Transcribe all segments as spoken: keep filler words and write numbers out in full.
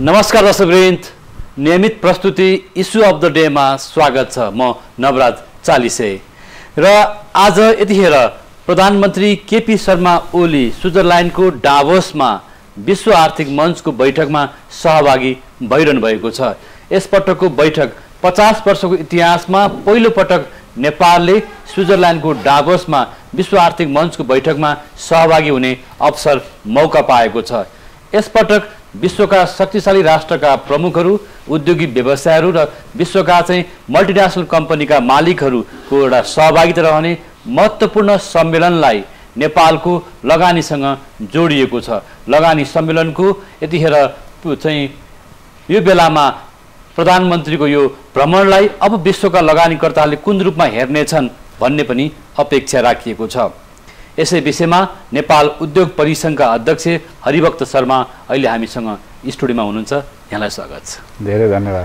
नमस्कार दर्शकवृन्द, नियमित प्रस्तुति इस्यु अफ द डेमा स्वागत छ। म नवराज चालिसे र आज यतिखेर प्रधानमन्त्री केपी शर्मा ओली स्विजरल्यान्डको डाभोसमा विश्व आर्थिक मञ्चको बैठकमा सहभागी भइरहनु भएको छ। यसपटकको बैठक पचास वर्षको इतिहासमा पहिलो पटक नेपालले स्विजरल्यान्डको डाभोसमा विश्व आर्थिक मञ्चको बैठकमा सहभागी हुने अवसर मौका पाएको छ। यसपटक विश्वका शक्तिशाली राष्ट्रका प्रमुखहरू, उद्योगी व्यवसायहरू र विश्वका चाहिँ मल्टिनेसनल कम्पनीका मालिकहरूको एउटा सहभागिता रहने महत्त्वपूर्ण सम्मेलनलाई नेपालको लगानीसँग जोडिएको छ। लगानी सम्मेलनको यतिखेर चाहिँ यो बेलामा प्रधानमन्त्रीको यो भ्रमणलाई अब विश्वका लगानीकर्ताहरूले कुन रूपमा हेर्नेछन् भन्ने पनि अपेक्षा राखिएको छ। यसै विषयमा नेपाल उद्योग परिसङ्घका अध्यक्ष हरिभक्त शर्मा अहिले हामीसँग स्टुडियोमा हुनुहुन्छ। यहाँलाई स्वागत छ। धेरै धन्यवाद।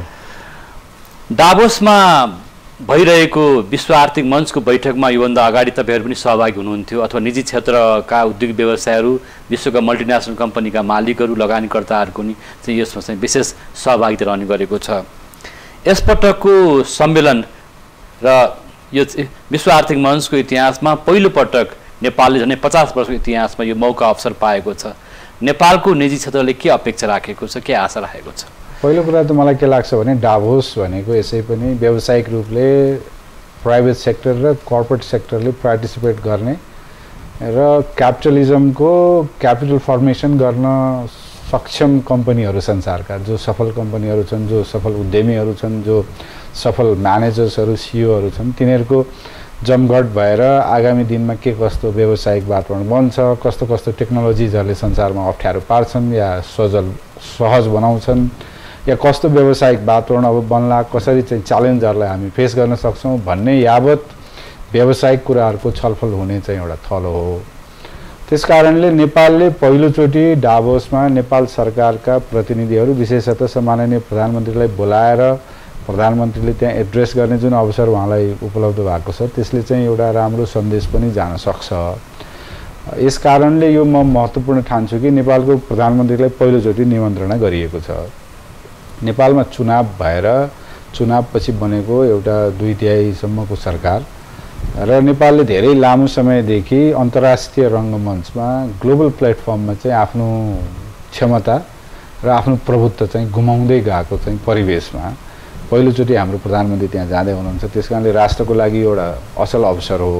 डाभोसमा भइरहेको विश्व आर्थिक मञ्चको बैठकमा योभन्दा अगाडि तपाईँहरू पनि सहभागी हुनुहुन्थ्यो, अथवा निजी क्षेत्रका उद्योग व्यवसायहरू, विश्वका मल्टिनेसनल कम्पनीका मालिकहरू, लगानीकर्ताहरूको नि चाहिँ यसमा चाहिँ विशेष सहभागिता रहने गरेको छ। यसपटकको सम्मेलन र यो विश्व आर्थिक मञ्चको इतिहासमा पहिलो पटक नेपालले झन् पचास वर्षको इतिहासमा यो मौका अवसर पाएको छ। नेपालको निजी क्षेत्रले के अपेक्षा राखेको छ, के आशा राखेको छ? पहिलो कुरा त मलाई के लाग्छ भने डाभोस भनेको यसै पनि व्यावसायिक रूपले प्राइभेट सेक्टर र कर्पोरेट सेक्टरले पार्टिसिपेट गर्ने र क्यापिटलिजमको क्यापिटल फर्मेसन गर्न सक्षम कम्पनीहरू संसारका जो सफल कम्पनीहरू छन्, जो सफल उद्यमीहरू छन्, जो सफल म्यानेजर्सहरू, सिइओहरू छन्, तिनीहरूको जमघट भएर आगामी दिनमा के कस्तो व्यावसायिक वातावरण बन्छ, कस्तो कस्तो टेक्नोलोजिजहरूले संसारमा अप्ठ्यारो पार्छन् या सजल सहज बनाउँछन्, या कस्तो व्यावसायिक वातावरण अब बन्ला, कसरी चाहिँ च्यालेन्जहरूलाई हामी फेस गर्न सक्छौँ भन्ने यावत व्यावसायिक कुराहरूको छलफल हुने चाहिँ एउटा थलो हो। त्यसकारणले नेपालले पहिलोचोटि डाभोसमा नेपाल सरकारका प्रतिनिधिहरू, विशेषतः सम्माननीय प्रधानमन्त्रीलाई बोलाएर प्रधानमन्त्रीले त्यहाँ एड्रेस गर्ने जुन अवसर उहाँलाई उपलब्ध भएको छ, त्यसले चाहिँ एउटा राम्रो सन्देश पनि जान सक्छ। यस कारणले यो म महत्त्वपूर्ण ठान्छु कि नेपालको प्रधानमन्त्रीलाई पहिलोचोटि निमन्त्रणा गरिएको छ। नेपालमा चुनाव भएर चुनावपछि बनेको एउटा दुई तिहाईसम्मको सरकार र नेपालले धेरै लामो समयदेखि अन्तर्राष्ट्रिय रङ्गमञ्चमा ग्लोबल प्लेटफर्ममा चाहिँ आफ्नो क्षमता र आफ्नो प्रभुत्व चाहिँ गुमाउँदै गएको चाहिँ परिवेशमा पहिलोचोटि हाम्रो प्रधानमन्त्री त्यहाँ जाँदै हुनुहुन्छ। त्यस कारणले राष्ट्रको लागि एउटा असल अवसर हो।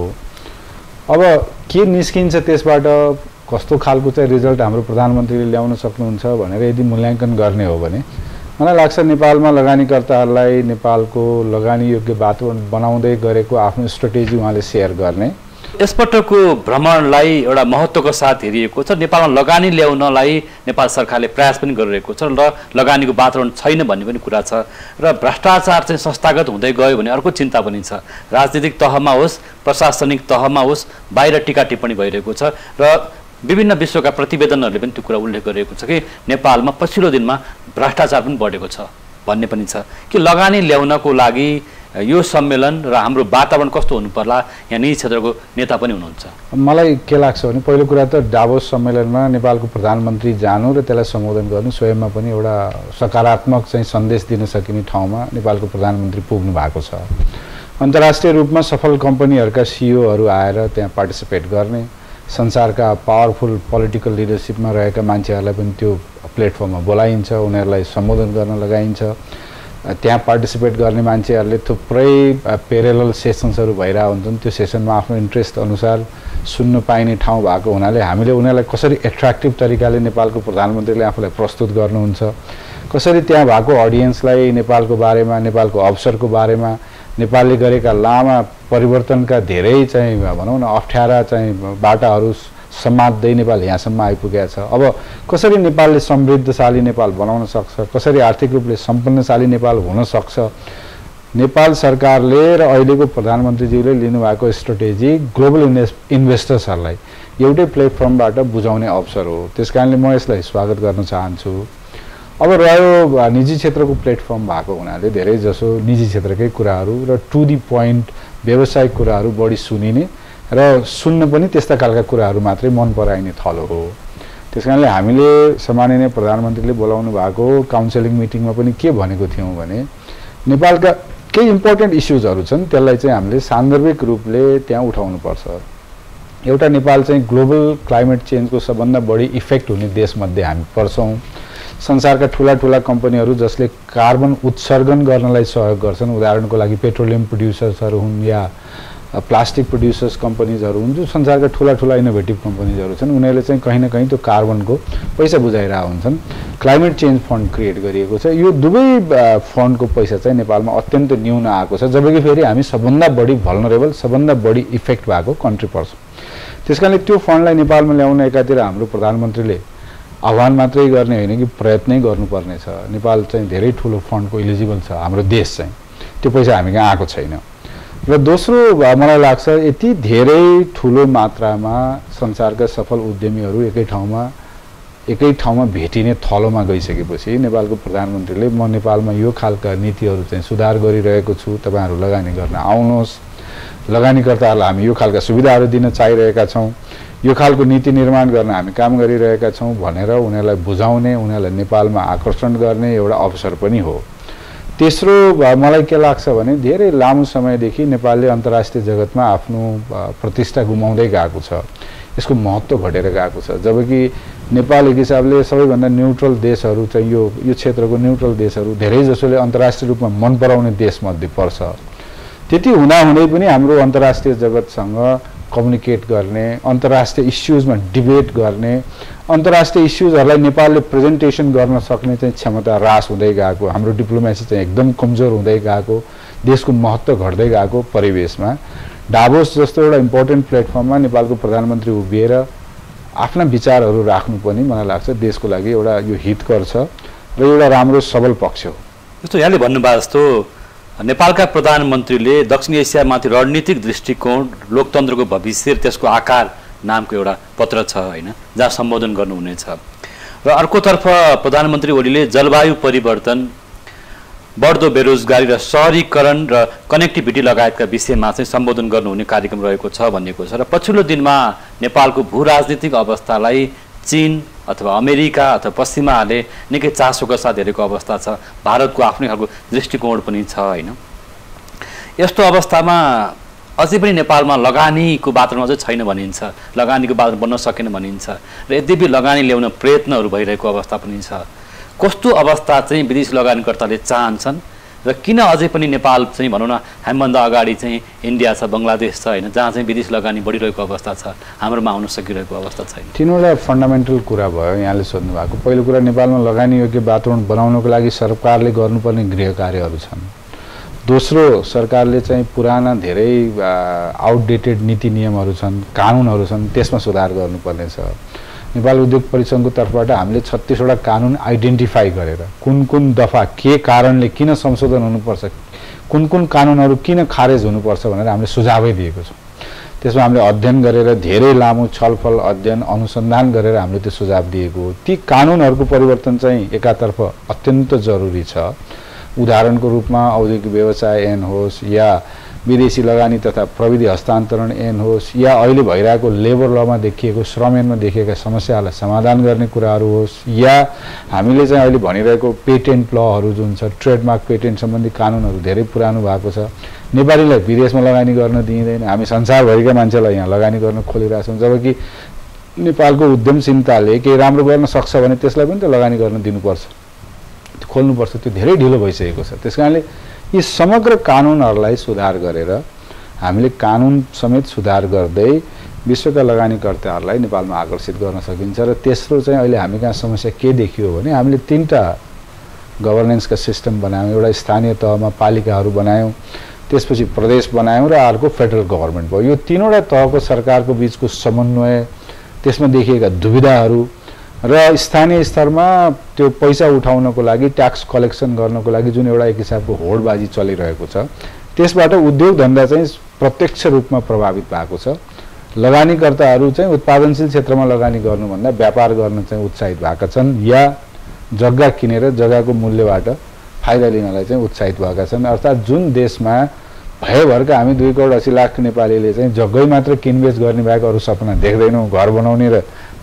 अब के निस्किन्छ त्यसबाट, कस्तो खालको चाहिँ रिजल्ट हाम्रो प्रधानमन्त्रीले ल्याउन सक्नुहुन्छ भनेर यदि मूल्याङ्कन गर्ने हो भने मलाई लाग्छ नेपालमा लगानीकर्ताहरूलाई नेपालको लगानीयोग्य वातावरण बनाउँदै गरेको आफ्नो स्ट्राटेजी उहाँले सेयर गर्ने। यसपटकको भ्रमणलाई एउटा महत्त्वको साथ हेरिएको छ। नेपालमा लगानी ल्याउनलाई नेपाल सरकारले प्रयास पनि गरिरहेको छ र लगानीको वातावरण छैन भन्ने पनि कुरा छ र भ्रष्टाचार चाहिँ संस्थागत हुँदै गयो भने अर्को चिन्ता पनि छ। राजनीतिक तहमा होस्, प्रशासनिक तहमा होस्, बाहिर टीका टिप्पणी भइरहेको छ र विभिन्न विश्वका प्रतिवेदनहरूले पनि त्यो कुरा उल्लेख गरिएको छ कि नेपालमा पछिल्लो दिनमा भ्रष्टाचार पनि बढेको छ भन्ने पनि छ। कि लगानी ल्याउनको लागि यो सम्मेलन र हाम्रो वातावरण कस्तो हुनु पर्ला, यहाँ निजी क्षेत्रको नेता पनि हुनुहुन्छ। मलाई के लाग्छ भने पहिलो कुरा त डाभोस सम्मेलनमा नेपालको प्रधानमन्त्री जानु र त्यसलाई सम्बोधन गर्नु स्वयंमा पनि एउटा सकारात्मक चाहिँ सन्देश दिन सकिने ठाउँमा नेपालको प्रधानमन्त्री पुग्नु भएको छ। अन्तर्राष्ट्रिय रूपमा सफल कम्पनीहरूका सिइओहरू आएर त्यहाँ पार्टिसिपेट गर्ने, संसारका पावरफुल पोलिटिकल लिडरसिपमा रहेका मान्छेहरूलाई पनि त्यो प्लेटफर्ममा बोलाइन्छ, उनीहरूलाई सम्बोधन गर्न लगाइन्छ। त्यहाँ पार्टिसिपेट गर्ने मान्छेहरूले थुप्रै पेरेलल सेसन्सहरू भइरहेको हुन्छन्। त्यो सेसनमा आफ्नो इन्ट्रेस्ट अनुसार सुन्न पाइने ठाउँ भएको हुनाले हामीले उनीहरूलाई कसरी एट्र्याक्टिभ तरिकाले नेपालको प्रधानमन्त्रीले आफूलाई प्रस्तुत गर्नुहुन्छ, कसरी त्यहाँ भएको अडियन्सलाई नेपालको बारेमा, नेपालको अवसरको बारेमा, नेपालले गरेका लामा परिवर्तनका धेरै चाहिँ भनौँ न अप्ठ्यारा चाहिँ बाटाहरू समात्दै नेपाल यहाँसम्म आइपुगेको छ। अब कसरी नेपालले समृद्धशाली नेपाल बनाउन सक्छ, कसरी आर्थिक रूपले सम्पन्नशाली नेपाल हुन सक्छ, नेपाल सरकारले र अहिलेको प्रधानमन्त्रीज्यूले लिनुभएको स्ट्राटेजी ग्लोबल इन्भेस्ट इन्भेस्टर्सहरूलाई एउटै प्लेटफर्मबाट बुझाउने अवसर हो। त्यसकारणले म यसलाई स्वागत गर्न चाहन्छु। अब रह्यो निजी क्षेत्रको प्लेटफर्म भएको हुनाले धेरै जसो निजी क्षेत्रकै कुराहरू र टु दी पोइन्ट व्यावसायिक कुराहरू बढी सुनिने र सुन्न पनि त्यस्ता खालका कुराहरू मात्रै मन पराइने थलो हो। त्यस कारणले हामीले सम्माननीय प्रधानमन्त्रीले बोलाउनु भएको काउन्सिलिङ मिटिङमा पनि के भनेको थियौँ भने नेपालका केही इम्पोर्टेन्ट इस्युजहरू छन् त्यसलाई चाहिँ हामीले सान्दर्भिक रूपले त्यहाँ उठाउनुपर्छ। एउटा नेपाल चाहिँ ग्लोबल क्लाइमेट चेन्जको सबभन्दा बढी इफेक्ट हुने देशमध्ये हामी पर्छौँ। संसारका ठुला ठुला कम्पनीहरू जसले कार्बन उत्सर्जन गर्नलाई सहयोग गर्छन्, उदाहरणको लागि पेट्रोलियम प्रोड्युसर्सहरू हुन् या प्लास्टिक प्रोड्युसर्स कम्पनीजहरू हुन्, जो संसारका ठुला ठुला इनोभेटिभ कम्पनीजहरू छन्, उनीहरूले चाहिँ कहीँ न कहीँ त्यो कार्बनको पैसा बुझाइरहेको हुन्छन्। क्लाइमेट चेन्ज फन्ड क्रिएट गरिएको छ। यो दुवै फन्डको पैसा चाहिँ नेपालमा अत्यन्त न्यून आएको छ, जबकि फेरि हामी सबभन्दा बढी भल्नरेबल, सबभन्दा बढी इफेक्ट भएको कन्ट्री पर्छौँ। त्यस कारणले त्यो फन्डलाई नेपालमा ल्याउन एकातिर हाम्रो प्रधानमन्त्रीले आह्वान मात्रै गर्ने होइन कि प्रयत्नै गर्नुपर्ने छ। नेपाल चाहिँ धेरै ठुलो फन्डको इलिजिबल छ, हाम्रो देश चाहिँ त्यो पैसा हामी कहाँ आएको छैन। र दोस्रो मलाई लाग्छ यति धेरै ठुलो मात्रामा संसारका सफल उद्यमीहरू एकै ठाउँमा एकै ठाउँमा भेटिने थलोमा गइसकेपछि नेपालको प्रधानमन्त्रीले म नेपालमा यो खालका नीतिहरू चाहिँ सुधार गरिरहेको छु, तपाईँहरू लगानी गर्न आउनुहोस्, लगानीकर्ताहरूलाई हामी यो खालका सुविधाहरू दिन चाहिरहेका छौँ, यो खालको नीति निर्माण गर्न हामी काम गरिरहेका छौँ भनेर उनीहरूलाई बुझाउने, उनीहरूलाई नेपालमा आकर्षण गर्ने एउटा अवसर पनि हो। तेस्रो मलाई के लाग्छ भने धेरै लामो समयदेखि नेपालले अन्तर्राष्ट्रिय जगतमा आफ्नो प्रतिष्ठा गुमाउँदै गएको छ, यसको महत्त्व घटेर गएको छ। जबकि नेपाल एक हिसाबले सबैभन्दा न्युट्रल देशहरू चाहिँ यो यो क्षेत्रको न्युट्रल देशहरू धेरै जसोले अन्तर्राष्ट्रिय रूपमा मन पराउने देशमध्ये पर्छ। त्यति हुँदाहुँदै पनि हाम्रो अन्तर्राष्ट्रिय जगतसँग कम्युनिकेट गर्ने, अन्तर्राष्ट्रिय इस्युजमा डिबेट गर्ने, अन्तर्राष्ट्रिय इस्युजहरूलाई नेपालले प्रेजेन्टेसन गर्न सक्ने चाहिँ क्षमता ह्रास हुँदै गएको, हाम्रो डिप्लोमेसी चाहिँ एकदम कमजोर हुँदै गएको, देशको महत्त्व घट्दै गएको परिवेशमा डाभोस जस्तो एउटा इम्पोर्टेन्ट प्लेटफर्ममा नेपालको प्रधानमन्त्री उभिएर आफ्ना विचारहरू राख्नु पनि मलाई लाग्छ देशको लागि एउटा यो हितकर छ र एउटा राम्रो सबल पक्ष हो। जस्तो यहाँले भन्नुभयो जस्तो नेपालका प्रधानमन्त्रीले दक्षिण एसियामाथि रणनीतिक दृष्टिकोण, लोकतन्त्रको भविष्य, त्यसको आकार नामको एउटा पत्र छ होइन, जहाँ सम्बोधन गर्नुहुनेछ। र अर्कोतर्फ प्रधानमन्त्री ओलीले जलवायु परिवर्तन, बढ्दो बेरोजगारी र सहरीकरण र कनेक्टिभिटी लगायतका विषयमा चाहिँ सम्बोधन गर्नुहुने कार्यक्रम रहेको छ भनिएको छ। र पछिल्लो दिनमा नेपालको भू राजनीतिक अवस्थालाई चीन अथवा अमेरिका अथवा पश्चिमाले निकै चासोका साथ हेरेको अवस्था छ, भारतको आफ्नै खालको दृष्टिकोण पनि छ होइन। यस्तो अवस्थामा अझै पनि नेपालमा लगानीको वातावरण अझै छैन भनिन्छ, लगानीको वातावरण बन्न सकेन भनिन्छ र यद्यपि लगानी ल्याउन प्रयत्नहरू भइरहेको अवस्था पनि छ। कस्तो अवस्था चाहिँ विदेशी लगानीकर्ताले चाहन्छन् र किन अझै पनि नेपाल चाहिँ भनौँ न हामीभन्दा अगाडि चाहिँ इन्डिया छ, बङ्गलादेश छ होइन, जहाँ चाहिँ विदेशी लगानी बढिरहेको अवस्था छ, हाम्रोमा आउन सकिरहेको अवस्था छैन। तीनवटा फन्डामेन्टल कुरा भयो यहाँले सोध्नु भएको। पहिलो कुरा, नेपालमा लगानी योग्य वातावरण बनाउनको लागि सरकारले गर्नुपर्ने गृह कार्यहरू छन्। दोस्रो, सरकारले चाहिँ पुराना धेरै आउटडेटेड नीति नियमहरू छन्, कानुनहरू छन्, त्यसमा सुधार गर्नुपर्ने छ। नेपाल उद्योग परिसङ्घको तर्फबाट हामीले छत्तीसवटा कानुन आइडेन्टिफाई गरेर कुन कुन दफा के कारणले किन संशोधन हुनुपर्छ, कुन कुन कानुनहरू किन खारेज हुनुपर्छ भनेर हामीले सुझावै दिएको छौँ। त्यसमा हामीले अध्ययन गरेर धेरै लामो छलफल, अध्ययन, अनुसन्धान गरेर हामीले त्यो सुझाव दिएको हो। ती कानुनहरूको परिवर्तन चाहिँ एकातर्फ अत्यन्त जरुरी छ। उदाहरणको रूपमा औद्योगिक व्यवसाय ऐन होस् या विदेशी लगानी तथा प्रविधि हस्तान्तरण ऐन होस् या अहिले भइरहेको लेबर लमा देखिएको, श्रम ऐनमा देखिएका समस्याहरूलाई समाधान गर्ने कुराहरू होस् या हामीले चाहिँ अहिले भनिरहेको पेटेन्ट लहरू जुन छ, ट्रेडमार्क पेटेन्ट सम्बन्धी कानुनहरू धेरै पुरानो भएको छ। नेपालीलाई विदेशमा लगानी गर्न दिइँदैन, हामी संसारभरिका मान्छेलाई यहाँ लगानी गर्न खोलिरहेछौँ, जबकि नेपालको उद्यमशीलताले केही राम्रो गर्न सक्छ भने त्यसलाई पनि त लगानी गर्न दिनुपर्छ, खोल्नुपर्छ। त्यो धेरै ढिलो भइसकेको छ। त्यस कारणले यी समग्र कानुनहरूलाई सुधार गरेर हामीले कानुन समेत सुधार गर्दै विश्वका लगानीकर्ताहरूलाई नेपालमा आकर्षित गर्न सकिन्छ। र तेस्रो चाहिँ अहिले हामी कहाँ समस्या के देखियो भने हामीले तीनटा गभर्नेन्सका सिस्टम बनायौँ। एउटा स्थानीय तहमा पालिकाहरू बनायौँ, त्यसपछि प्रदेश बनायौँ र अर्को फेडरल गभर्मेन्ट भयो। यो तीनवटा तहको सरकारको बिचको समन्वय, त्यसमा देखिएका दुविधाहरू र स्थानीय स्तरमा त्यो पैसा उठाउनको लागि, ट्याक्स कलेक्सन गर्नको लागि जुन एउटा एक हिसाबको होडबाजी चलिरहेको छ, त्यसबाट उद्योग धन्दा चाहिँ प्रत्यक्ष रूपमा प्रभावित भएको छ। लगानीकर्ताहरू चाहिँ उत्पादनशील क्षेत्रमा लगानी गर्नुभन्दा व्यापार गर्न चाहिँ उत्साहित भएका छन् या जग्गा किनेर जग्गाको मूल्यबाट फाइदा लिनलाई चाहिँ उत्साहित भएका छन्। अर्थात् जुन देशमा भएभरका हामी दुई करोड अस्सी लाख नेपालीले चाहिँ जग्गै मात्र किनबेच गर्ने बाहेक अरू सपना देख्दैनौँ, घर बनाउने र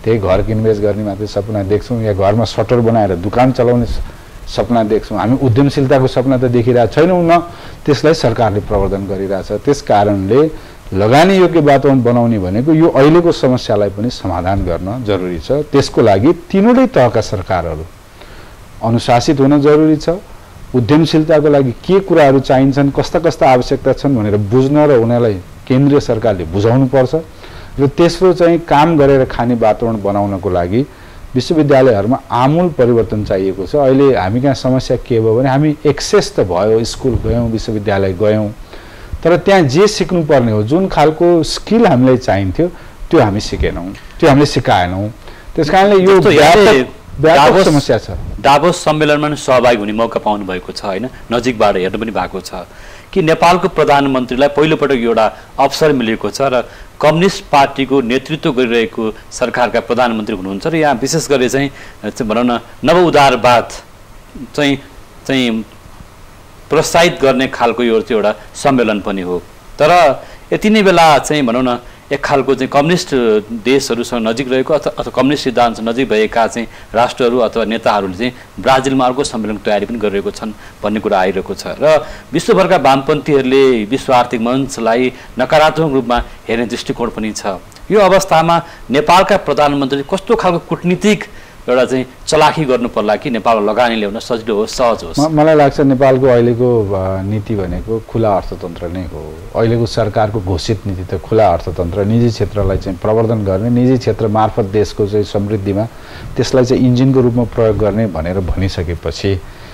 त्यही घर किनबेच गर्ने मात्रै सपना देख्छौँ या घरमा सटर बनाएर दुकान चलाउने सपना देख्छौँ। हामी उद्यमशीलताको सपना त देखिरहेको छैनौँ न, त्यसलाई सरकारले प्रवर्धन गरिरहेछ। त्यस कारणले लगानी योग्य वातावरण बनाउने भनेको यो अहिलेको समस्यालाई पनि समाधान गर्न जरुरी छ। त्यसको लागि तीनवटै तहका सरकारहरू अनुशासित हुन जरुरी छ। उद्यमशीलताको लागि के कुराहरू चाहिन्छन्, कस्ता कस्ता आवश्यकता छन् भनेर बुझ्न र उनीहरूलाई केन्द्रीय सरकारले बुझाउनु पर्छ। र तेस्रो चाहिँ काम गरेर खाने वातावरण बनाउनको लागि विश्वविद्यालयहरूमा आमूल परिवर्तन चाहिएको छ। अहिले हामी कहाँ समस्या के भयो भने हामी एक्सेस त भयो, स्कुल गयौँ, विश्वविद्यालय गयौँ, तर त्यहाँ जे सिक्नुपर्ने हो, जुन खालको स्किल हामीलाई चाहिन्थ्यो त्यो हामी सिकेनौँ, त्यो हामीले सिकाएनौँ। त्यस कारणले यो व्यापक समस्या छ। डाभोस सम्मेलनमा पनि सहभागी हुने मौका पाउनु भएको छ होइन, नजिकबाट हेर्नु पनि भएको छ कि नेपालको प्रधानमन्त्रीलाई पहिलोपटक एउटा अवसर मिलेको छ र कम्युनिस्ट पार्टीको नेतृत्व गरिरहेको सरकारका प्रधानमन्त्री हुनुहुन्छ र यहाँ विशेष गरी चाहिँ भनौँ न नव उदारवाद चाहिँ चाहिँ प्रोत्साहित गर्ने खालको यो चाहिँ एउटा सम्मेलन पनि हो। तर यति नै बेला चाहिँ भनौँ न एक खालको चाहिँ कम्युनिस्ट देशहरूसँग नजिक रहेको अथवा अथवा कम्युनिस्ट सिद्धान्तसँग नजिक भएका चाहिँ राष्ट्रहरू अथवा नेताहरूले चाहिँ ब्राजिलमा अर्को सम्मेलनको तयारी पनि गरिरहेको छन् भन्ने कुरा आइरहेको छ र विश्वभरका वामपन्थीहरूले विश्व आर्थिक मञ्चलाई नकारात्मक रूपमा हेर्ने दृष्टिकोण पनि छ। यो अवस्थामा नेपालका प्रधानमन्त्री कस्तो खालको कूटनीतिक एउटा चाहिँ चलाखी गर्नु पर्ला कि नेपालमा लगानी ल्याउन सजिलो होस्, सहज होस्? मलाई लाग्छ नेपालको अहिलेको नीति भनेको खुला अर्थतन्त्र नै हो। अहिलेको सरकारको घोषित नीति त खुला अर्थतन्त्र, निजी क्षेत्रलाई चाहिँ प्रवर्धन गर्ने, निजी क्षेत्र मार्फत देशको चाहिँ समृद्धिमा त्यसलाई चाहिँ इन्जिनको रूपमा प्रयोग गर्ने भनेर भनिसकेपछि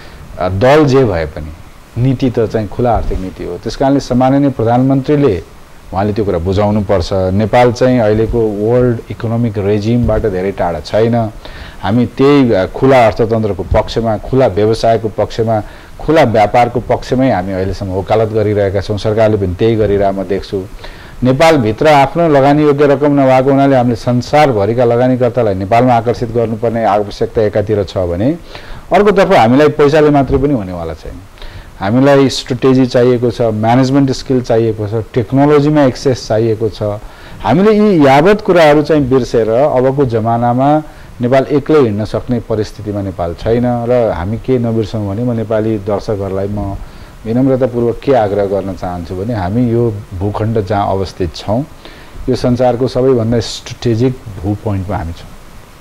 दल जे भए पनि नीति त चाहिँ खुला आर्थिक नीति हो। त्यस कारणले सम्माननीय प्रधानमन्त्रीले उहाँले त्यो कुरा बुझाउनु पर्छ। नेपाल चाहिँ अहिलेको वर्ल्ड इकोनोमिक रेजिमबाट धेरै टाढा छैन। हामी त्यही खुला अर्थतन्त्रको पक्षमा, खुला व्यवसायको पक्षमा, खुला व्यापारको पक्षमै हामी अहिलेसम्म वकालत गरिरहेका छौँ। सरकारले पनि त्यही गरिरहेको म देख्छु। नेपालभित्र आफ्नो लगानी योग्य रकम नभएको हुनाले हामीले संसारभरिका लगानीकर्तालाई नेपालमा आकर्षित गर्नुपर्ने आवश्यकता एकातिर छ भने अर्कोतर्फ हामीलाई पैसाले मात्रै पनि हुनेवाला छैन। हामीलाई स्ट्रेटेजी चाहिएको छ, म्यानेजमेन्ट स्किल चाहिएको छ, टेक्नोलोजीमा एक्सेस चाहिएको छ। हामीले यी यावत कुराहरू चाहिँ बिर्सेर अबको जमानामा नेपाल एक्लै हिँड्न सक्ने परिस्थितिमा नेपाल छैन। र हामी के नबिर्सौँ भने म नेपाली दर्शकहरूलाई म विनम्रतापूर्वक के आग्रह गर्न चाहन्छु भने हामी यो भूखण्ड जहाँ अवस्थित छौँ यो संसारको सबैभन्दा स्ट्रेटेजिक भू पोइन्टमा हामी छौँ।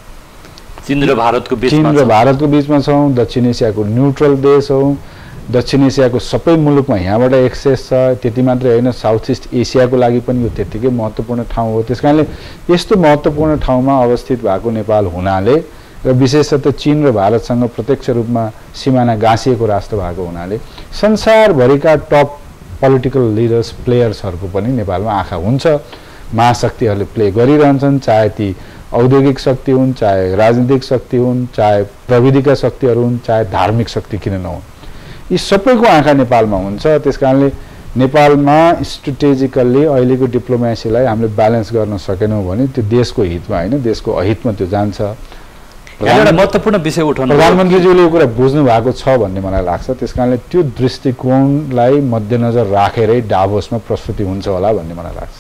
चीन र भारतको बिचमा चीन र भारतको बिचमा छौँ। दक्षिण एसियाको न्युट्रल देश हौँ। दक्षिण एसियाको सबै मुलुकमा यहाँबाट एक्सेस छ। त्यति मात्रै होइन, साउथ इस्ट एसियाको लागि पनि यो त्यत्तिकै महत्त्वपूर्ण ठाउँ हो। त्यस कारणले यस्तो महत्त्वपूर्ण ठाउँमा अवस्थित भएको नेपाल हुनाले र विशेषतः चीन र भारतसँग प्रत्यक्ष रूपमा सिमाना गाँसिएको राष्ट्र भएको हुनाले संसारभरिका टप पोलिटिकल लिडर्स प्लेयर्सहरूको पनि नेपालमा आँखा हुन्छ। महाशक्तिहरूले प्ले गरिरहन्छन्, चाहे ती औद्योगिक शक्ति हुन्, चाहे राजनीतिक शक्ति हुन्, चाहे प्रविधिका शक्तिहरू हुन्, चाहे धार्मिक शक्ति किन नहुन्, यी सबैको आँखा नेपालमा हुन्छ। त्यस कारणले नेपालमा स्ट्रेटेजिकल्ली अहिलेको डिप्लोमेसीलाई हामीले ब्यालेन्स गर्न सकेनौँ भने त्यो देशको हितमा होइन, देशको अहितमा त्यो जान्छ। एउटा महत्त्वपूर्ण विषय उठाउनु प्रधानमन्त्रीज्यूले यो कुरा बुझ्नु भएको छ भन्ने मलाई लाग्छ। त्यस कारणले त्यो दृष्टिकोणलाई मध्यनजर राखेरै डाभोसमा प्रस्तुति हुन्छ होला भन्ने मलाई लाग्छ।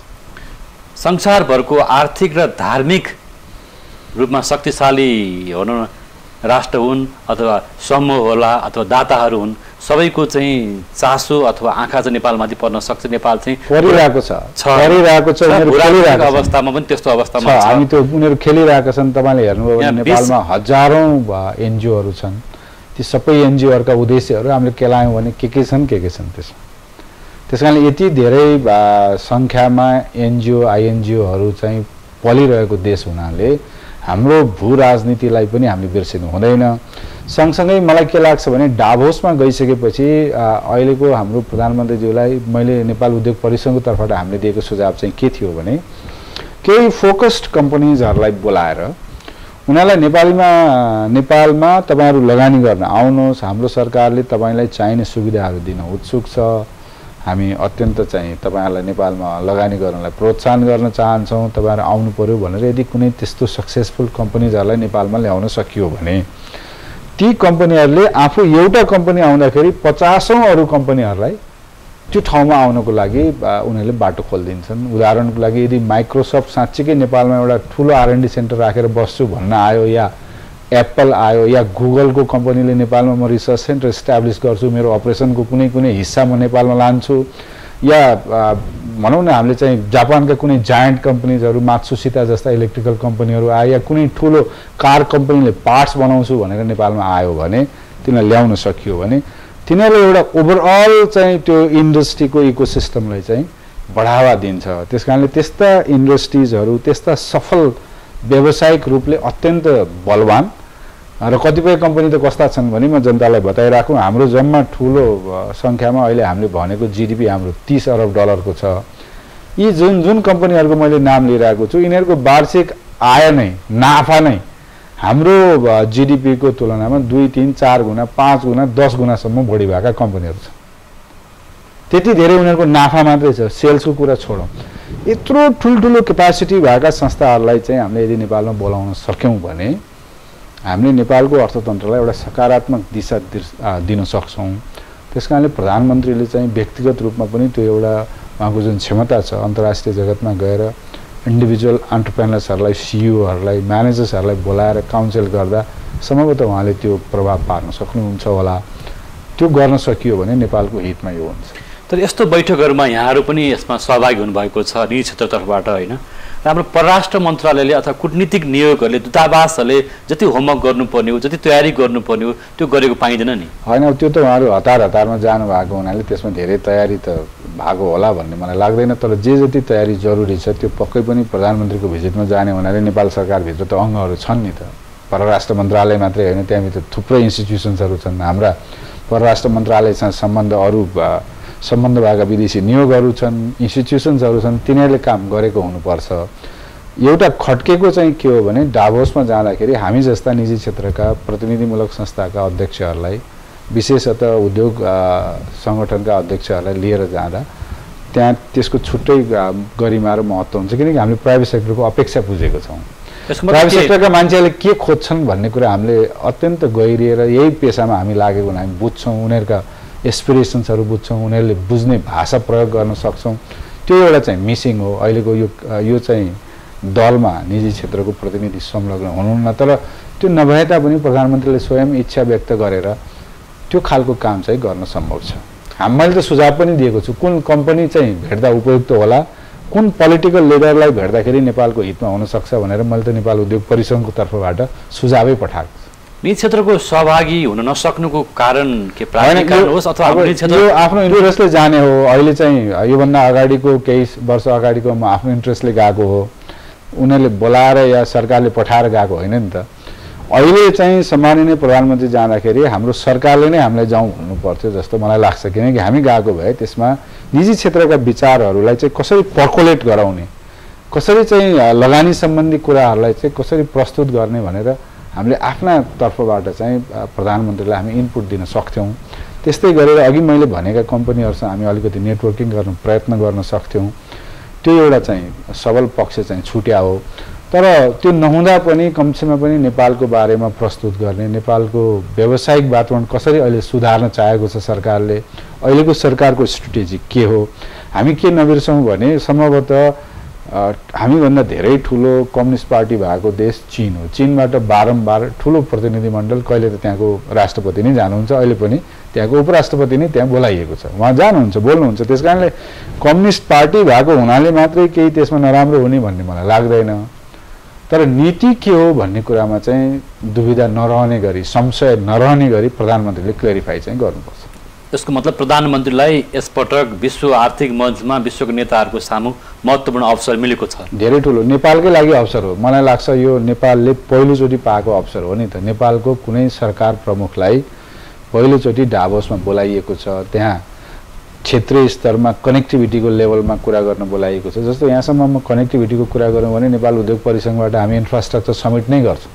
संसारभरको आर्थिक र धार्मिक रूपमा शक्तिशाली भनौँ न राष्ट्र हुन् अथवा समूह होला अथवा दाताहरू हुन्, सबैको चाहिँ चासो अथवा आँखा चाहिँ नेपालमाथि पर्न सक्छ। नेपाल चाहिँ परिरहेको छ परिरहेको छ खेलिरहेको अवस्थामा पनि त्यस्तो अवस्थामा छ। हामी त्यो उनीहरू खेलिरहेका छन्। तपाईँले हेर्नुभयो भने नेपालमा हजारौँ एनजिओहरू छन्। ती सबै एनजिओहरूका उद्देश्यहरू हामीले केलायौँ भने के के छन् के के छन् त्यसमा। त्यस कारणले यति धेरै सङ्ख्यामा एनजिओ आइएनजिओहरू चाहिँ पलिरहेको देश हुनाले हाम्रो भू राजनीतिलाई पनि हामीले बिर्सिनु हुँदैन। सँगसँगै मलाई के लाग्छ भने डाभोसमा गइसकेपछि अहिलेको हाम्रो प्रधानमन्त्रीज्यूलाई मैले नेपाल उद्योग परिसङ्घको तर्फबाट हामीले दिएको सुझाव चाहिँ के थियो भने केही फोकस्ड कम्पनीजहरूलाई बोलाएर उनीहरूलाई नेपालीमा नेपालमा तपाईँहरू लगानी गर्न आउनुहोस्, हाम्रो सरकारले तपाईँलाई चाहिने सुविधाहरू दिन उत्सुक छ, हामी अत्यन्त चाहिँ तपाईँहरूलाई नेपालमा लगानी गर्नलाई प्रोत्साहन गर्न चाहन्छौँ, तपाईँहरू आउनु पर्यो भनेर यदि कुनै त्यस्तो सक्सेसफुल कम्पनीजहरूलाई नेपालमा ल्याउन सकियो भने ती कम्पनीहरूले आफू एउटा कम्पनी आउँदाखेरि पचासौँ अरू कम्पनीहरूलाई त्यो ठाउँमा आउनको लागि उनीहरूले बाटो खोलिदिन्छन्। उदाहरणको लागि यदि माइक्रोसफ्ट साँच्चीकै नेपालमा एउटा ठुलो आरएनडी सेन्टर राखेर बस्छु भन्न आयो, या एप्पल आयो, या गुगलको कम्पनीले नेपालमा म रिसर्च सेन्टर इस्टाब्लिस गर्छु, मेरो अपरेसनको कुनै कुनै हिस्सा म नेपालमा लान्छु, या भनौँ न हामीले चाहिँ जापानका कुनै जायन्ट कम्पनीजहरू मात्सुसिता जस्ता इलेक्ट्रिकल कम्पनीहरू आयो, या कुनै ठुलो कार कम्पनीले पार्ट्स बनाउँछु भनेर नेपालमा आयो भने, तिनीलाई ल्याउन सकियो भने तिनीहरूले एउटा ओभरअल चाहिँ त्यो इन्डस्ट्रीको इकोसिस्टमलाई चाहिँ बढावा दिन्छ। त्यस कारणले त्यस्ता इन्डस्ट्रिजहरू, त्यस्ता सफल व्यावसायिक रूपले अत्यन्त बलवान र कतिपय कम्पनी त कस्ता छन् भने म जनतालाई बताइराखौँ, हाम्रो जम्मा ठुलो सङ्ख्यामा अहिले हामीले भनेको जिडिपी हाम्रो तीस अरब डलरको छ। यी जुन जुन कम्पनीहरूको मैले नाम लिइरहेको छु, यिनीहरूको वार्षिक आय नै, नाफा नै हाम्रो जिडिपीको तुलनामा दुई तीन चार गुणा पाँच गुणा दस गुणासम्म बढी भएका कम्पनीहरू छन्। त्यति धेरै उनीहरूको नाफा मात्रै छ, सेल्सको कुरा छोडौँ। यत्रो ठुल्ठुलो क्यापासिटी भएका संस्थाहरूलाई चाहिँ हामीले यदि नेपालमा बोलाउन सक्यौँ भने हामीले नेपालको अर्थतन्त्रलाई एउटा सकारात्मक दिशा दिन सक्छौँ। त्यस कारणले प्रधानमन्त्रीले चाहिँ व्यक्तिगत रूपमा पनि त्यो एउटा उहाँको जुन क्षमता छ अन्तर्राष्ट्रिय जगतमा गएर इन्डिभिजुअल अन्टरप्रेनर्सहरूलाई, सिइओहरूलाई, म्यानेजर्सहरूलाई बोलाएर काउन्सिल गर्दा सम्भवतः उहाँले त्यो प्रभाव पार्न सक्नुहुन्छ होला। त्यो गर्न सकियो भने नेपालको हितमा यो हुन्छ। तर यस्तो बैठकहरूमा यहाँहरू पनि यसमा सहभागी हुनुभएको छ निजी क्षेत्रतर्फबाट, होइन? हाम्रो परराष्ट्र मन्त्रालयले अथवा कूटनीतिक नियोगहरूले, दूतावासहरूले जति होमवर्क गर्नुपर्ने हो, जति तयारी गर्नुपर्ने हो, त्यो गरेको पाइँदैन नि? होइन, त्यो त उहाँहरू हतार हतारमा जानुभएको हुनाले त्यसमा धेरै तयारी त भएको होला भन्ने मलाई लाग्दैन। तर जे जति तयारी जरुरी छ त्यो पक्कै पनि प्रधानमन्त्रीको भिजिटमा जाने हुनाले नेपाल सरकारभित्र त अङ्गहरू छन् नि त। परराष्ट्र मन्त्रालय मात्रै होइन, त्यहाँभित्र थुप्रै इन्स्टिट्युसन्सहरू छन्। हाम्रा परराष्ट्र मन्त्रालयसँग सम्बन्ध अरू सम्बन्ध भएका विदेशी नियोगहरू छन्, इन्स्टिट्युसन्सहरू छन्, तिनीहरूले काम गरेको हुनुपर्छ। एउटा खट्केको चाहिँ के हो भने डाभोसमा जाँदाखेरि हामी जस्ता निजी क्षेत्रका प्रतिनिधिमूलक संस्थाका अध्यक्षहरूलाई, विशेषतः उद्योग सङ्गठनका अध्यक्षहरूलाई लिएर जाँदा त्यहाँ त्यसको छुट्टै गरिमा र महत्त्व हुन्छ, किनकि हामीले प्राइभेट सेक्टरको अपेक्षा बुझेको छौँ। प्राइभेट सेक्टरका मान्छेहरूले के खोज्छन् भन्ने कुरा हामीले अत्यन्त गहिरिएर यही पेसामा हामी लागेको हुना हामी बुझ्छौँ, उनीहरूका एस्पिरेसन्सहरू बुझ्छौँ, उनीहरूले बुझ्ने भाषा प्रयोग गर्न सक्छौँ। त्यो एउटा चाहिँ मिसिङ हो अहिलेको यो यो चाहिँ दलमा निजी क्षेत्रको प्रतिनिधि संलग्न हुनुहुन्न। तर त्यो नभए तापनि प्रधानमन्त्रीले स्वयं इच्छा व्यक्त गरेर त्यो खालको काम चाहिँ गर्न सम्भव छ। हाम मैले त सुझाव पनि दिएको छु, कुन कम्पनी चाहिँ भेट्दा उपयुक्त होला, कुन पोलिटिकल लिडरलाई भेट्दाखेरि नेपालको हितमा हुनसक्छ भनेर मैले त नेपाल उद्योग परिसङ्घको तर्फबाट सुझावै पठाएको छु। निजी क्षेत्रको सहभागी हुन नसक्नुको कारण के प्राथमिक कारण होस् अथवा यो आफ्नो इन्ट्रेस्टले जाने हो? अहिले चाहिँ योभन्दा अगाडिको केही वर्ष अगाडिको म आफ्नो इन्ट्रेस्टले गएको हो, उनीहरूले बोलाएर या सरकारले पठाएर गएको होइन नि त। अहिले चाहिँ सम्माननीय प्रधानमन्त्री जाँदाखेरि हाम्रो सरकारले नै हामीलाई जाउँ भन्नु पर्थ्यो जस्तो मलाई लाग्छ, किनकि हामी गएको भए त्यसमा निजी क्षेत्रका विचारहरूलाई चाहिँ कसरी पर्कोलेट गराउने, कसरी चाहिँ लगानी सम्बन्धी कुराहरूलाई चाहिँ कसरी प्रस्तुत गर्ने भनेर हामीले आफ्ना तर्फबाट चाहिँ प्रधानमन्त्रीलाई हामी इनपुट दिन सक्थ्यौँ। त्यस्तै गरेर अघि मैले भनेका कम्पनीहरूसँग हामी अलिकति नेटवर्किङ गर्न प्रयत्न गर्न सक्थ्यौँ। त्यो एउटा चाहिँ सबल पक्ष चाहिँ छुट्या हो। तर त्यो नहुँदा पनि कमसेमा पनि नेपालको बारेमा प्रस्तुत गर्ने, नेपालको व्यावसायिक वातावरण कसरी अहिले सुधार्न चाहेको छ सरकारले, अहिलेको सरकारको स्ट्रेटेजी के हो, हामी के नबिर्सौँ भने सम्भवतः हामीभन्दा धेरै ठुलो कम्युनिस्ट पार्टी भएको देश चीन हो। चीनबाट बारम्बार ठुलो प्रतिनिधिमण्डल, कहिले त त्यहाँको राष्ट्रपति नै जानुहुन्छ, अहिले पनि त्यहाँको उपराष्ट्रपति नै त्यहाँ बोलाइएको छ, उहाँ जानुहुन्छ, बोल्नुहुन्छ। त्यस कारणले कम्युनिस्ट पार्टी भएको हुनाले मात्रै केही त्यसमा नराम्रो हुने भन्ने मलाई लाग्दैन। तर नीति के हो भन्ने कुरामा चाहिँ दुविधा नरहने गरी, संशय नरहने गरी प्रधानमन्त्रीले क्लेरिफाई चाहिँ गर्नुपर्छ। यसको मतलब प्रधानमन्त्रीलाई यसपटक विश्व आर्थिक मञ्चमा विश्वको नेताहरूको सामु महत्त्वपूर्ण अवसर मिलेको छ। धेरै ठुलो नेपालकै लागि अवसर हो। मलाई लाग्छ यो नेपालले पहिलोचोटि पाएको अवसर हो नि त। नेपालको कुनै सरकार प्रमुखलाई पहिलोचोटि डाभोसमा बोलाइएको छ, त्यहाँ क्षेत्रीय स्तरमा कनेक्टिभिटीको लेभलमा कुरा गर्न बोलाइएको छ। जस्तो यहाँसम्म म कनेक्टिभिटीको कुरा गरौँ भने नेपाल उद्योग परिसङ्घबाट हामी इन्फ्रास्ट्रक्चर समिट नै गर्छौँ।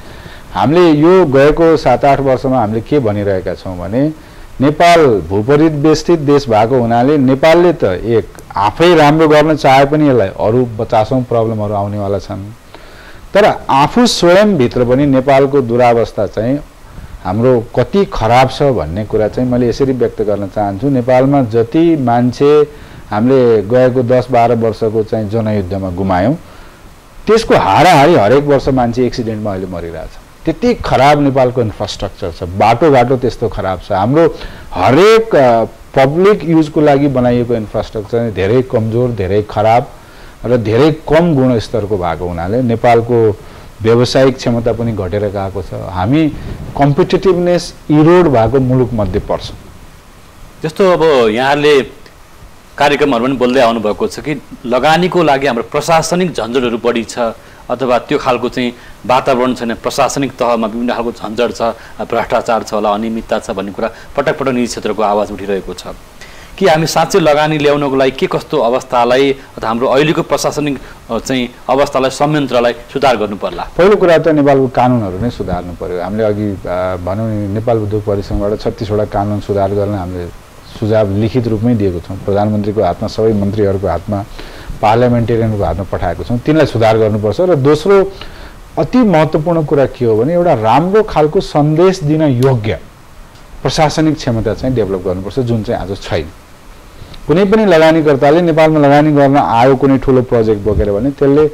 हामीले यो गएको सात आठ वर्षमा हामीले के भनिरहेका छौँ भने नेपाल भूपरिवेष्टित देश भएको हुनाले नेपालले त एक आफै राम्रो गर्न चाहे पनि यसलाई अरू पचासौँ प्रब्लमहरू आउनेवाला छन्। तर आफू स्वयंभित्र पनि नेपालको दुरावस्था चाहिँ हाम्रो कति खराब छ भन्ने कुरा चाहिँ मैले यसरी व्यक्त गर्न चाहन्छु। नेपालमा जति मान्छे हामीले गएको दस बाह्र वर्षको चाहिँ जनयुद्धमा गुमायौँ त्यसको हाराहारी हरेक वर्ष मान्छे एक्सिडेन्टमा अहिले मरिरहेछ। त्यति खराब नेपालको इन्फ्रास्ट्रक्चर छ, बाटोघाटो त्यस्तो खराब छ। हाम्रो हरेक पब्लिक युजको लागि बनाइएको इन्फ्रास्ट्रक्चर धेरै कमजोर, धेरै खराब र धेरै कम गुणस्तरको भएको हुनाले नेपालको व्यावसायिक क्षमता पनि घटेर गएको छ। हामी कम्पिटिटिभनेस इरोड भएको मुलुकमध्ये पर्छौँ। जस्तो अब यहाँले कार्यक्रमहरू पनि बोल्दै आउनुभएको छ कि लगानीको लागि हाम्रो प्रशासनिक झन्झटहरू बढी छ अथवा त्यो खालको चाहिँ वातावरण छैन, प्रशासनिक तहमा विभिन्न खालको झन्झट छ, भ्रष्टाचार छ होला, अनियमितता छ भन्ने कुरा पटक पटक निजी क्षेत्रको आवाज उठिरहेको छ कि हामी साँच्चै लगानी ल्याउनको लागि के कस्तो अवस्थालाई अथवा हाम्रो अहिलेको प्रशासनिक चाहिँ अवस्थालाई संयन्त्रलाई सुधार गर्नु पर्ला? पहिलो कुरा त नेपालको कानुनहरू नै सुधार्नु पर्यो। हामीले अघि भनौँ नि नेपाल उद्योग परिसङ्घबाट छत्तीसवटा कानुन सुधार गर्न हामीले सुझाव लिखित रूपमै दिएको छौँ। प्रधानमन्त्रीको हातमा, सबै मन्त्रीहरूको हातमा, पार्लियामेन्टेरियनको हातमा पठाएको छौँ। तिनलाई सुधार गर्नुपर्छ। र दोस्रो अति महत्त्वपूर्ण कुरा के हो भने एउटा राम्रो खालको सन्देश दिन योग्य प्रशासनिक क्षमता चाहिँ डेभलप गर्नुपर्छ, जुन चाहिँ आज छैन। कुनै पनि लगानीकर्ताले नेपालमा लगानी गर्न आयो कुनै ठुलो प्रोजेक्ट बोकेर भने त्यसले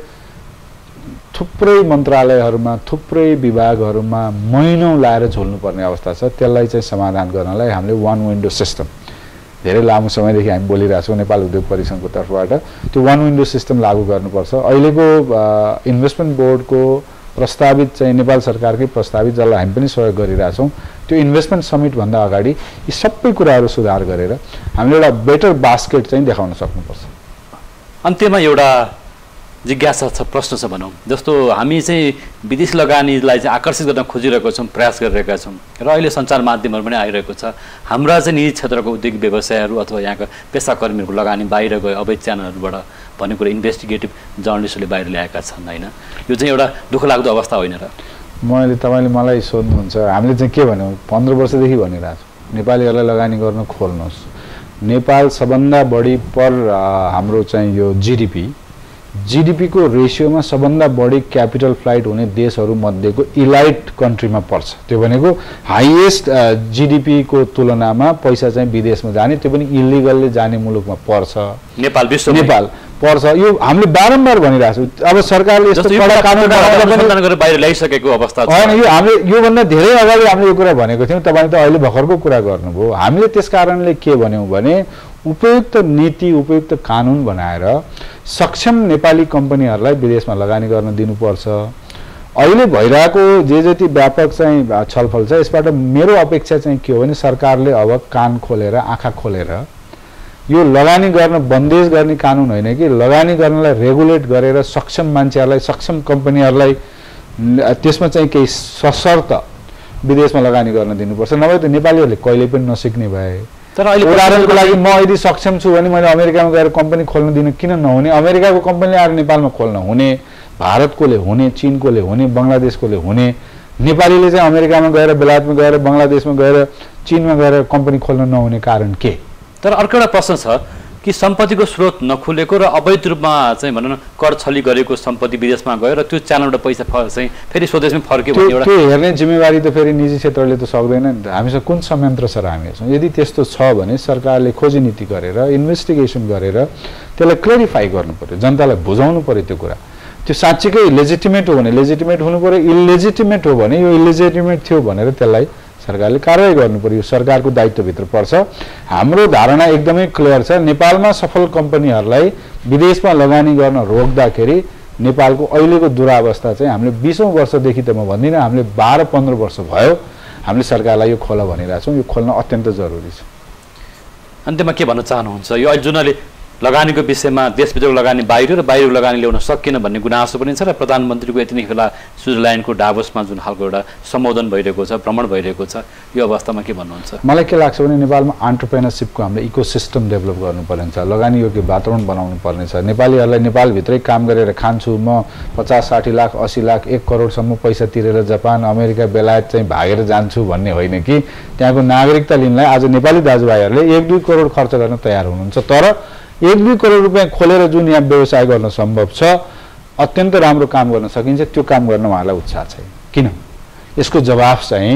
थुप्रै मन्त्रालयहरूमा, थुप्रै विभागहरूमा महिनौँ लाएर झोल्नुपर्ने अवस्था छ। त्यसलाई चाहिँ समाधान गर्नलाई हामीले वान विन्डो सिस्टम धेरै लामो समयदेखि हामी बोलिरहेछौँ नेपाल उद्योग परिसङ्घको तर्फबाट, त्यो वान विन्डो सिस्टम लागू गर्नुपर्छ। अहिलेको इन्भेस्टमेन्ट बोर्डको प्रस्तावित चाहिँ नेपाल सरकारकै प्रस्तावित, जसलाई हामी पनि सहयोग गरिरहेछौँ, त्यो इन्भेस्टमेन्ट समिटभन्दा अगाडि यी सबै कुराहरू सुधार गरेर हामीले एउटा बेटर बास्केट चाहिँ देखाउन सक्नुपर्छ। अन्त्यमा एउटा जिज्ञासा छ, प्रश्न छ भनौँ। जस्तो हामी चाहिँ विदेशी लगानीलाई चाहिँ आकर्षित गर्न खोजिरहेको छौँ, प्रयास गरिरहेका छौँ र अहिले सञ्चार माध्यमहरू पनि आइरहेको छ। हाम्रा चाहिँ निजी क्षेत्रको उद्योग व्यवसायहरू अथवा यहाँका पेसाकर्मीहरूको लगानी बाहिर गयो अवैध च्यानलहरूबाट भन्ने कुरा इन्भेस्टिगेटिभ जर्नलिस्टहरूले बाहिर ल्याएका छन् होइन? यो चाहिँ एउटा दुःखलाग्दो अवस्था होइन र? मैले तपाईँले मलाई सोध्नुहुन्छ, हामीले चाहिँ के भन्यौँ? पन्ध्र वर्षदेखि भनिरहेको छु नेपालीहरूलाई लगानी गर्न खोल्नुहोस्। नेपाल सबभन्दा बढी पर हाम्रो चाहिँ यो जिडिपी जिडिपीको रेसियोमा सबभन्दा बढी क्यापिटल फ्लाइट हुने देशहरूमध्येको इलाइट कन्ट्रीमा पर्छ। त्यो भनेको हाइएस्ट जिडिपीको तुलनामा पैसा चाहिँ विदेशमा जाने, त्यो पनि इलिगलले जाने मुलुकमा पर्छ नेपाल। विश्व नेपाल पर्छ। यो हामीले बारम्बार भनिरहेको छौँ। अब सरकारले यस्तो कडा कानुन गरेर बाहिर ल्याइसकेको अवस्था होइन। यो हामीले योभन्दा धेरै अगाडि हामीले यो कुरा भनेको थियौँ। तपाईँले त अहिले भर्खरको कुरा गर्नुभयो। हामीले त्यस कारणले के भन्यौँ भने उपयुक्त नीति, उपयुक्त कानुन बनाएर सक्षम नेपाली कम्पनीहरूलाई विदेशमा लगानी गर्न दिनुपर्छ। अहिले भइरहेको जे जति व्यापक चाहिँ छलफल छ, यसबाट मेरो अपेक्षा चाहिँ के हो भने सरकारले अब कान खोलेर, आँखा खोलेर यो लगानी गर्न बन्देज गर्ने कानुन होइन कि लगानी गर्नलाई रेगुलेट गरेर सक्षम मान्छेहरूलाई, सक्षम कम्पनीहरूलाई त्यसमा चाहिँ केही सशर्त विदेशमा लगानी गर्न दिनुपर्छ। नभए त नेपालीहरूले कहिले पनि नसिक्ने भए। तर अहिले उदाहरणको लागि म यदि सक्षम छु भने मैले अमेरिकामा गएर कम्पनी खोल्न दिन किन नहुने? अमेरिकाको कम्पनीले आएर नेपालमा खोल्न हुने, भारतकोले हुने, चिनकोले हुने, बङ्गलादेशकोले हुने। नेपालीले चाहिँ अमेरिकामा गएर, बेलायतमा गएर, बङ्गलादेशमा गएर, चिनमा गएर कम्पनी खोल्न नहुने कारण के? तर अर्को एउटा प्रश्न छ कि सम्पत्तिको स्रोत नखुलेको र अवैध रूपमा चाहिँ भनौँ न कर छली गरेको सम्पत्ति विदेशमा गयो र त्यो च्यानलबाट पैसा चाहिँ फेरि स्वदेशमै फर्क्यो भन्ने एउटा त्यो हेर्ने जिम्मेवारी त फेरि निजी क्षेत्रले त सक्दैन नि त। हामीसँग कुन संयन्त्र छ र हामी हेर्छौँ? यदि त्यस्तो छ भने सरकारले खोजी नीति गरेर, इन्भेस्टिगेसन गरेर त्यसलाई क्लेरिफाई गर्नु पर्यो, जनतालाई बुझाउनु पर्यो त्यो कुरा। त्यो साँच्चीकै लेजिटिमेट हो भने लेजिटिमेट हुनु पर्यो, इलेजिटिमेट हो भने यो इलेजिटिमेट थियो भनेर त्यसलाई सरकारले कारवाही गर्नु पर्यो। सरकारको दायित्वभित्र पर्छ। हाम्रो धारणा एकदमै क्लियर छ। नेपालमा सफल कम्पनीहरूलाई विदेशमा लगानी गर्न रोक्दाखेरि नेपालको अहिलेको दुरावस्था चाहिँ हामीले बीसौँ वर्षदेखि त म भन्दिनँ, हामीले बाह्र पन्ध्र वर्ष भयो हामीले सरकारलाई यो खोला भनिरहेको छौँ। यो खोल्न अत्यन्त जरुरी छ। अन्त्यमा के भन्न चाहनुहुन्छ? यो जुन अहिले लगानीको विषयमा देशभित्रको लगानी बाहिर र बाहिरको लगानी ल्याउन सकिएन भन्ने गुनासो पनि छ र प्रधानमन्त्रीको यति नै बेला स्विजरल्यान्डको डाभोसमा जुन खालको एउटा सम्बोधन भइरहेको छ, भ्रमण भइरहेको छ, यो अवस्थामा के भन्नुहुन्छ? मलाई के लाग्छ भने नेपालमा एन्टरप्रेनरसिपको हामीले इकोसिस्टम डेभलप गर्नुपर्ने छ, लगानी योग्य वातावरण बनाउनु पर्ने छ। नेपालीहरूलाई नेपालभित्रै काम गरेर खान्छु म पचास साठी लाख अस्सी लाख एक करोडसम्म पैसा तिरेर जापान, अमेरिका, बेलायत चाहिँ भागेर जान्छु भन्ने होइन कि त्यहाँको नागरिकता लिनलाई आज नेपाली दाजुभाइहरूले एक दुई करोड खर्च गर्न तयार हुनुहुन्छ। तर एक दुई करोड रुपियाँ खोलेर जुन यहाँ व्यवसाय गर्न सम्भव छ, अत्यन्त राम्रो काम गर्न सकिन्छ, त्यो काम गर्न उहाँलाई उत्साह छैन। किन? यसको जवाफ चाहिँ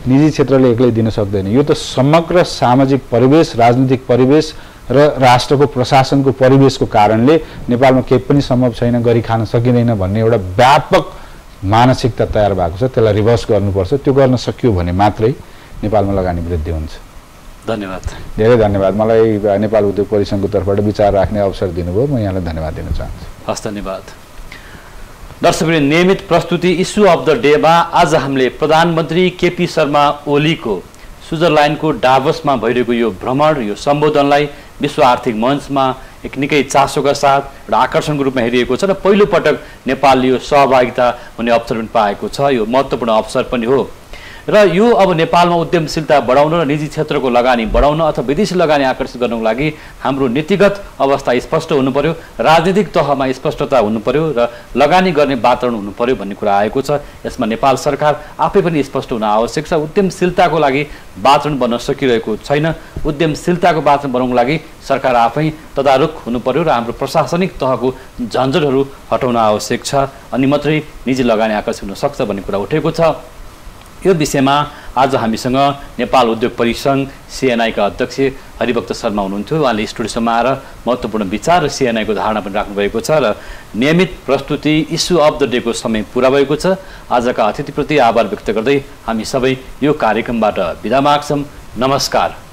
निजी क्षेत्रले एक्लै दिन सक्दैन। यो त समग्र सामाजिक परिवेश, राजनीतिक परिवेश र राष्ट्रको प्रशासनको परिवेशको कारणले नेपालमा केही पनि सम्भव छैन, गरी खान सकिँदैन भन्ने एउटा व्यापक मानसिकता तयार भएको छ। त्यसलाई रिभर्स गर्नुपर्छ। त्यो गर्न सकियो भने मात्रै नेपालमा लगानी वृद्धि हुन्छ। धन्यवाद। धेरै धन्यवाद। मलाई नेपाल उद्योग परिसङ्घको तर्फबाट विचार राख्ने अवसर दिनुभयो, म यहाँलाई धन्यवाद दिन चाहन्छु। हस्, धन्यवाद। दर्शकवृन्द, नियमित प्रस्तुति इस्यु अफ द डेमा आज हामीले प्रधानमन्त्री केपी शर्मा ओलीको स्विजरल्यान्डको डाभोसमा भइरहेको यो भ्रमण, यो सम्बोधनलाई विश्व आर्थिक मञ्चमा एक निकै चासोका साथ एउटा आकर्षणको रूपमा हेरिएको छ र पहिलो पटक नेपालले यो सहभागिता हुने अवसर पनि पाएको छ। यो महत्त्वपूर्ण अवसर पनि हो र यो अब नेपालमा उद्यमशीलता बढाउन र निजी क्षेत्रको लगानी बढाउन अथवा विदेशी लगानी आकर्षित गर्नको लागि हाम्रो नीतिगत अवस्था स्पष्ट हुनु पर्यो, राजनीतिक तहमा स्पष्टता हुनु पर्यो र लगानी गर्ने वातावरण हुनु पर्यो भन्ने कुरा आएको छ। यसमा नेपाल सरकार आफै पनि स्पष्ट हुन आवश्यक छ। उद्यमशीलताको लागि वातावरण बन्न सकिरहेको छैन। उद्यमशीलताको वातावरण बनाउनको लागि सरकार आफै तदारुक हुनु पर्यो र हाम्रो प्रशासनिक तहको झन्झटहरू हटाउन आवश्यक छ, अनि मात्रै निजी लगानी आकर्षित हुन सक्छ भन्ने कुरा उठेको छ। यो विषयमा आज हामीसँग नेपाल उद्योग परिसङ्घ सिएनआईका अध्यक्ष हरिभक्त शर्मा हुनुहुन्थ्यो। उहाँले स्टुडियोसम्म आएर महत्त्वपूर्ण विचार र सिएनआईको धारणा पनि राख्नुभएको छ र नियमित प्रस्तुति इस्यु अफ द डेको समय पुरा भएको छ। आजका अतिथिप्रति आभार व्यक्त गर्दै हामी सबै यो कार्यक्रमबाट बिदा माग्छौँ। नमस्कार।